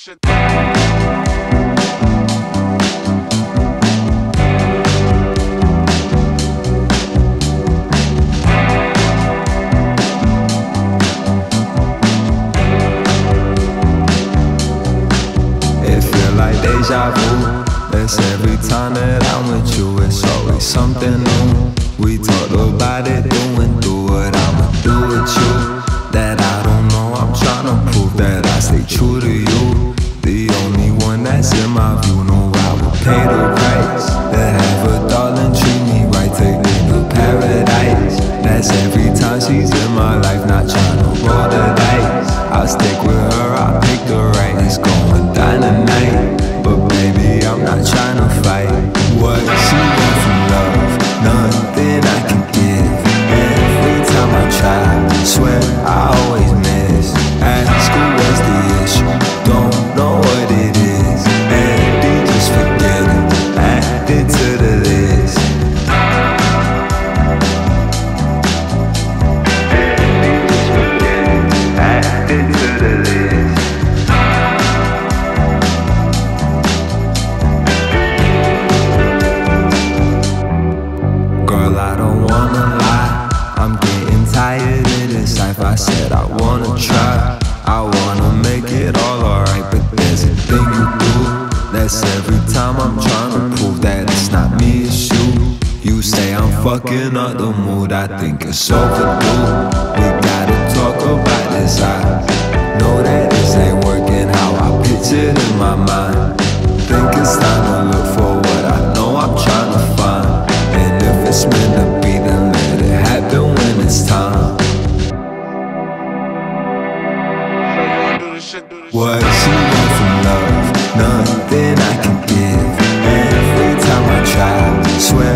Like deja vu, that's every time that I'm with you, it's always something new. We talked about it, do what I'ma do with you. That I don't know, I'm tryna prove that I stay true to you. The only one that's in my view, know I would pay the price. To have a darling treat me right, take me to paradise. That's every time she's in my life, not tryna roll the dice. I'll stick with her, I'll pick the right. It's going down tonight, but baby, I'm not tryna fight. What she wants from love, nothing I can give. Every time I try, swear I always miss. At school, what's the issue? Don't know what it is. And just forget it, add it to the list. And just forget it, add it to the list. Girl, I don't wanna lie, I'm getting tired of this life. I said I wanna try, I wanna make it all alright, but there's a thing you do. That's every time I'm trying to prove that it's not me, it's you. You say I'm fucking up the mood, I think it's overdue. We gotta talk about this, I know that this ain't working how I pictured in my mind. Think it's time to look for what I know I'm trying to find. And if it's meant to be, then let it happen when it's time. What she wants from love, nothing I can give. Every time I try, swear